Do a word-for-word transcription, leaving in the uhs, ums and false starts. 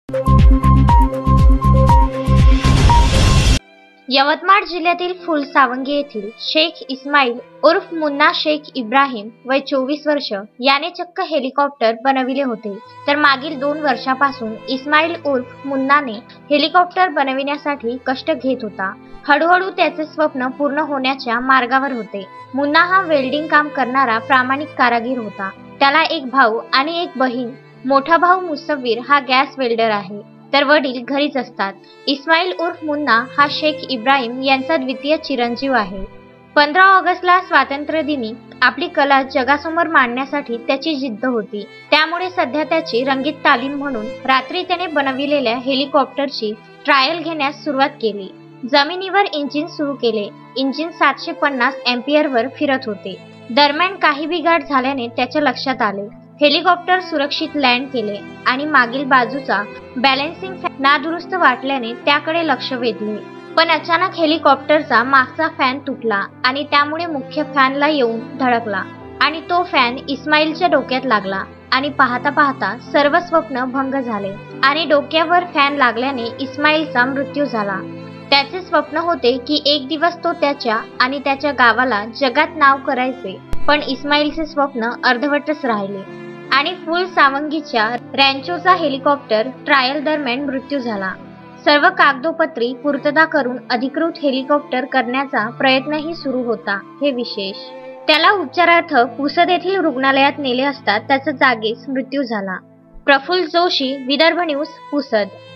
यवतमाळ जिल्ह्यातील फुलसावंगी येथील शेख इस्माईल उर्फ मुन्ना शेख इब्राहिम वय चोवीस वर्ष याने चक्क हेलिकॉप्टर बनविले होते। तर मागील दोन वर्षापासून इस्माईल उर्फ मुन्नाने हेलिकॉप्टर बनविण्यासाठी कष्ट घेत होता। हळूहळू त्याचे स्वप्न पूर्ण होण्याच्या मार्गावर होते। मुन्ना हा वेल्डिंग काम करणारा प्रामाणिक कारागीर होता। त्याला एक भाऊ आणि एक बहीण। मोठा भाऊ मुसव्वीर हा गॅस वेल्डर आहे, तर वडील घरीच असतात। इस्माईल उर्फ मुन्ना हा शेख इब्राहिम यांचा द्वितीय चिरंजीव आहे। पंधरा ऑगस्टला स्वातंत्र्य दिनी आपली कला जगासमोर मांडण्यासाठी त्याची जिद्द होती। त्यामुळे सध्या त्याची रंगीत तालीम म्हणून रात्री त्याने बनविलेल्या हेलिकॉप्टरची ट्रायल घेण्यास सुरुवात केली। जमिनीवर इंजिन सुरू केले। इंजिन सातशे पन्नास एम्पियरवर फिरत होते। दरम्यान काही बिघाड झाल्याने त्याच्या लक्षात आले। हेलिकॉप्टर सुरक्षित लँड केले आणि मागील बाजूचा बॅलन्सिंग फॅन नादुरुस्त वाटल्याने त्याकडे लक्ष वेधले। पण अचानक हेलिकॉप्टरचा मागचा फॅन तुटला आणि त्यामुळे मुख्य फॅनला येऊन धडकला आणि तो फॅन इस्माईलच्या डोक्यात लागला आणि पाहता पाहता सर्व स्वप्न भंग झाले आणि डोक्यावर फॅन लागल्याने इस्माईलचा मृत्यू झाला। त्याचे स्वप्न होते की एक दिवस तो त्याच्या आणि त्याच्या गावाला जगात नाव करायचे, पण इस्माईलचे स्वप्न अर्धवटच राहिले आणि फुलसावंगीच्या रॅन्चोचा हेलिकॉप्टर ट्रायल दरम्यान मृत्यू झाला। सर्व कागदोपत्री पूर्तता करून अधिकृत हेलिकॉप्टर करण्याचा प्रयत्नही सुरू होता। हे विशेष, त्याला उपचारार्थ पुसद येथील रुग्णालयात नेले असता त्याचा जागीच मृत्यू झाला। प्रफुल्ल जोशी, विदर्भ न्यूज, पुसद।